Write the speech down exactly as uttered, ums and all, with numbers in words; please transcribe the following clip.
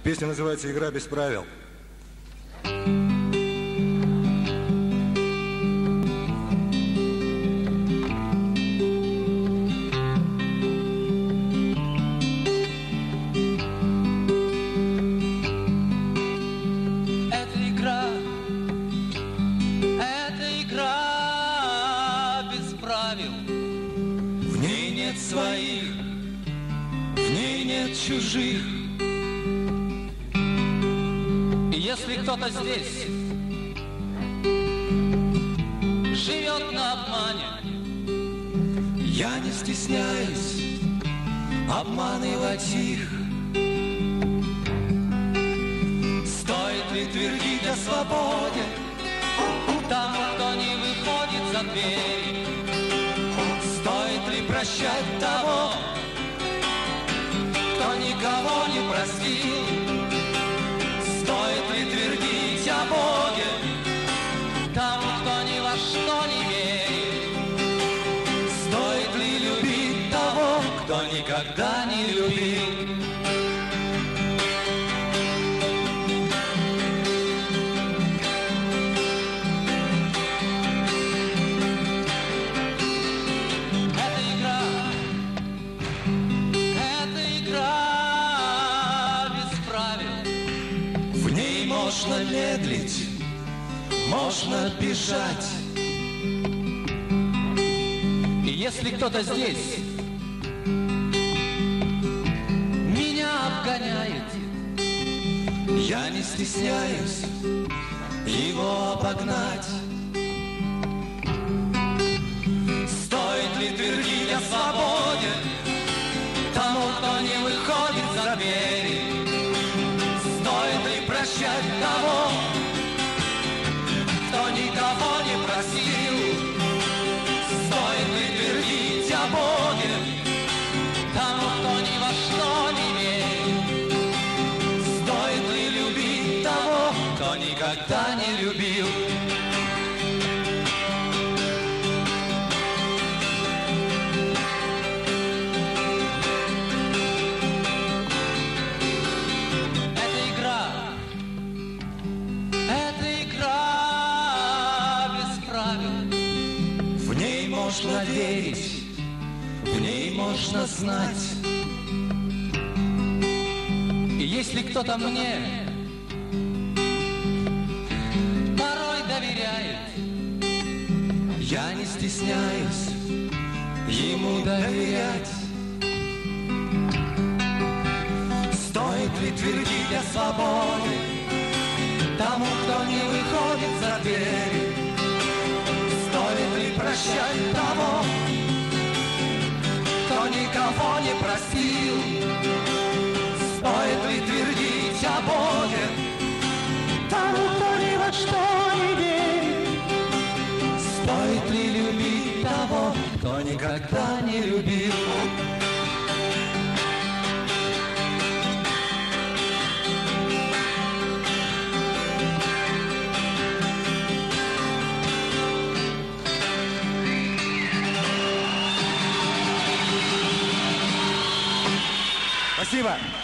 Песня называется «Игра без правил». Своих, в ней нет чужих. И если кто-то здесь живет на обмане, я не стесняюсь обманывать их. Стоит ли твердить о свободе тому, кто не выходит за дверь? Стоит ли прощать того, кто никого не простил? Стоит ли твердить о Боге тому, кто ни во что не верит? Стоит ли любить того, кто никогда не любил? Можно медлить, можно бежать. И если кто-то здесь меня обгоняет, я не стесняюсь его обогнать. Стоит ли твердить о свободе тому, кто не выходит за двери? Стоит ли прощать того, кто никого не просил? Стоит ли твердить о Боге тому, кто ни во что не верит? Стоит ли любить того, кто никогда не любил? Можно верить, в ней можно знать. И если кто-то мне порой доверяет, я не стесняюсь ему доверять. Стоит ли твердить о свободе тому, кто не выходит за дверь? Стоит ли прощать того, кто никого не простил? Стоит ли твердить о Боге тому, кто ни во что не верит? Стоит ли любить того, кто никогда не любил? Спасибо.